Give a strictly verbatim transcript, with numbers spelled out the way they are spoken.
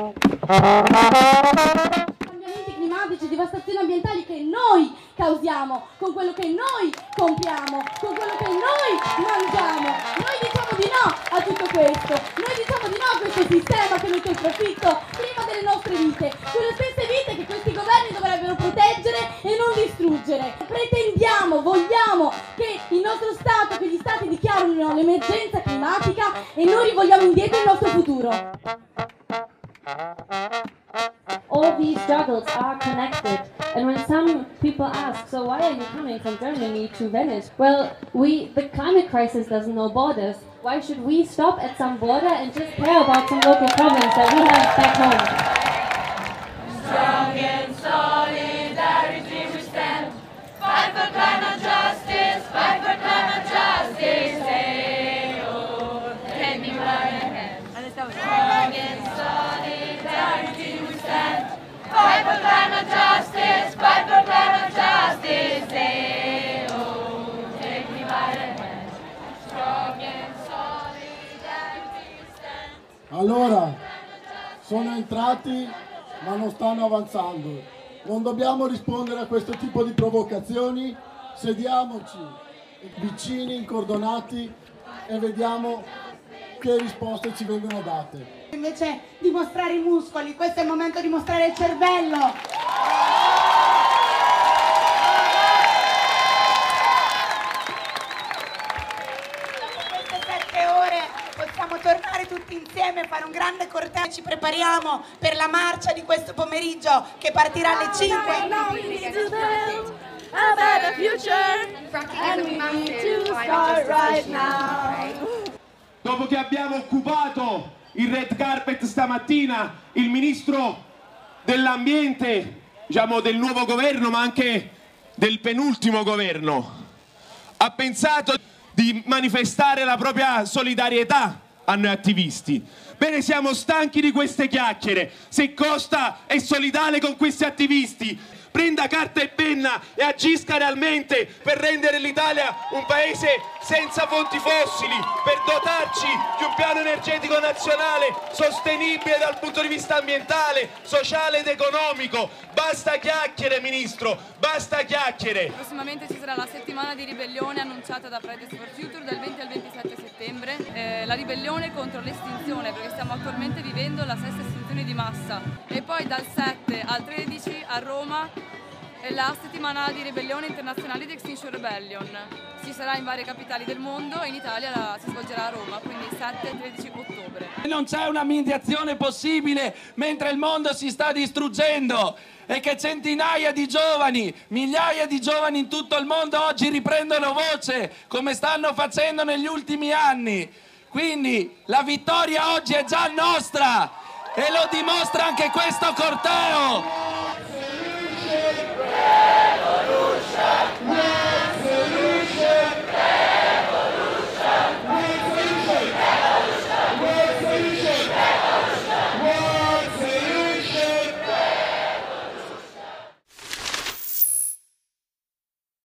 Cambiamenti climatici, devastazioni ambientali che noi causiamo, con quello che noi compriamo, con quello che noi mangiamo. Noi diciamo di no a tutto questo, noi diciamo di no a questo sistema che mette il profitto prima delle nostre vite, quelle stesse vite che questi governi dovrebbero proteggere e non distruggere. Pretendiamo, vogliamo che il nostro Stato, che gli Stati dichiarino l'emergenza climatica e noi rivogliamo indietro il nostro futuro. All these struggles are connected, and when some people ask, so why are you coming from Germany to Venice? Well, we, the climate crisis doesn't know borders. Why should we stop at some border and just care about some local problems that we have back home? Strong in solidarity we stand, fight for climate justice, fight for climate justice. Hey, oh, take me by the hand. Strong in solidarity we stand, fight for climate justice, fight for climate justice. Hey, oh, take me by the hand. Strong in solidarity we stand. Allora, sono entrati ma non stanno avanzando. Non dobbiamo rispondere a questo tipo di provocazioni, sediamoci vicini, incordonati e vediamo che risposte ci vengono date. Invece di mostrare i muscoli, questo è il momento di mostrare il cervello. Dopo queste sette ore possiamo tornare tutti insieme a fare un grande corteo. Ci prepariamo per la marcia di questo pomeriggio che partirà alle cinque. Dopo che abbiamo occupato il red carpet stamattina, il ministro dell'ambiente, diciamo del nuovo governo ma anche del penultimo governo, ha pensato di manifestare la propria solidarietà a noi attivisti. Bene, siamo stanchi di queste chiacchiere. Se Costa è solidale con questi attivisti, prenda carta e penna e agisca realmente per rendere l'Italia un paese senza fonti fossili, per dotarci di un piano energetico nazionale sostenibile dal punto di vista ambientale, sociale ed economico. Basta chiacchiere, Ministro, basta chiacchiere. Prossimamente ci sarà la settimana di ribellione annunciata da Fridays for Future dal venti al ventisette settembre. Eh, la ribellione contro l'estinzione, perché stiamo attualmente vivendo la sesta estinzione di massa. E poi dal sette al tredici a Roma è la settimana di ribellione internazionale di Extinction Rebellion. Ci sarà in varie capitali del mondo e in Italia la, si svolgerà a Roma, quindi sette e tredici ottobre. Non c'è una mediazione possibile mentre il mondo si sta distruggendo e che centinaia di giovani, migliaia di giovani in tutto il mondo oggi riprendono voce come stanno facendo negli ultimi anni. Quindi la vittoria oggi è già nostra e lo dimostra anche questo corteo.